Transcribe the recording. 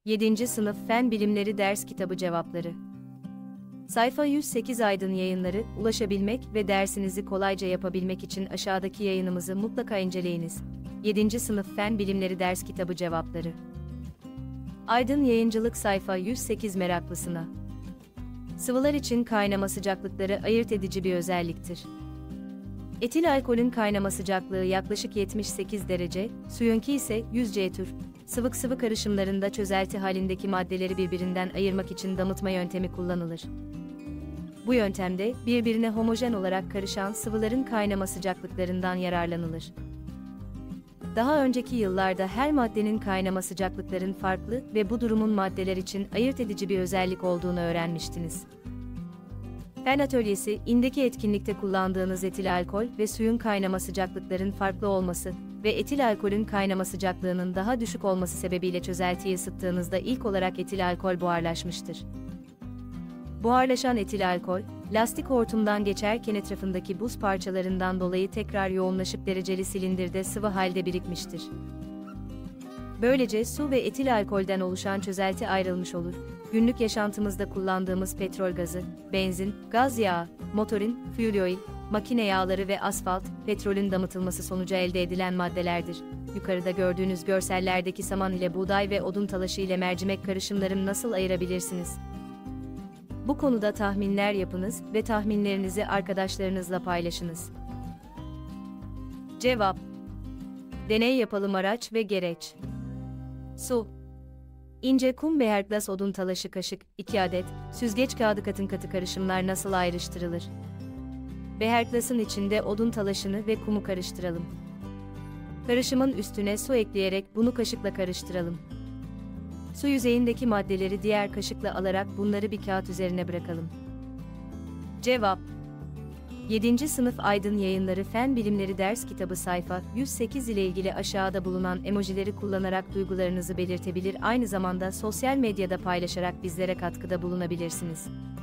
7. Sınıf Fen Bilimleri Ders Kitabı Cevapları. Sayfa 108 Aydın Yayınları, ulaşabilmek ve dersinizi kolayca yapabilmek için aşağıdaki yayınımızı mutlaka inceleyiniz. 7. Sınıf Fen Bilimleri Ders Kitabı Cevapları. Aydın Yayıncılık sayfa 108 meraklısına. Sıvılar için kaynama sıcaklıkları ayırt edici bir özelliktir. Etil alkolün kaynama sıcaklığı yaklaşık 78 derece, suyunki ise 100 C-tür. Sıvı karışımlarında çözelti halindeki maddeleri birbirinden ayırmak için damıtma yöntemi kullanılır. Bu yöntemde birbirine homojen olarak karışan sıvıların kaynama sıcaklıklarından yararlanılır. Daha önceki yıllarda her maddenin kaynama sıcaklıkların farklı ve bu durumun maddeler için ayırt edici bir özellik olduğunu öğrenmiştiniz. Fen atölyesi, indeki etkinlikte kullandığınız etil alkol ve suyun kaynama sıcaklıkların farklı olması ve etil alkolün kaynama sıcaklığının daha düşük olması sebebiyle çözeltiyi ısıttığınızda ilk olarak etil alkol buharlaşmıştır. Buharlaşan etil alkol, lastik hortumdan geçerken etrafındaki buz parçalarından dolayı tekrar yoğunlaşıp dereceli silindirde sıvı halde birikmiştir. Böylece su ve etil alkolden oluşan çözelti ayrılmış olur. Günlük yaşantımızda kullandığımız petrol gazı, benzin, gaz yağı, motorin, fuel oil, makine yağları ve asfalt, petrolün damıtılması sonucu elde edilen maddelerdir. Yukarıda gördüğünüz görsellerdeki saman ile buğday ve odun talaşı ile mercimek karışımlarını nasıl ayırabilirsiniz? Bu konuda tahminler yapınız ve tahminlerinizi arkadaşlarınızla paylaşınız. Cevap: deney yapalım. Araç ve gereç. Su. İnce kum beherglas odun talaşı kaşık 2 adet, süzgeç kağıdı katı karışımlar nasıl ayrıştırılır? Beherglasın içinde odun talaşını ve kumu karıştıralım. Karışımın üstüne su ekleyerek bunu kaşıkla karıştıralım. Su yüzeyindeki maddeleri diğer kaşıkla alarak bunları bir kağıt üzerine bırakalım. Cevap: 7. Sınıf Aydın Yayınları Fen Bilimleri Ders Kitabı sayfa 108 ile ilgili aşağıda bulunan emojileri kullanarak duygularınızı belirtebilir, aynı zamanda sosyal medyada paylaşarak bizlere katkıda bulunabilirsiniz.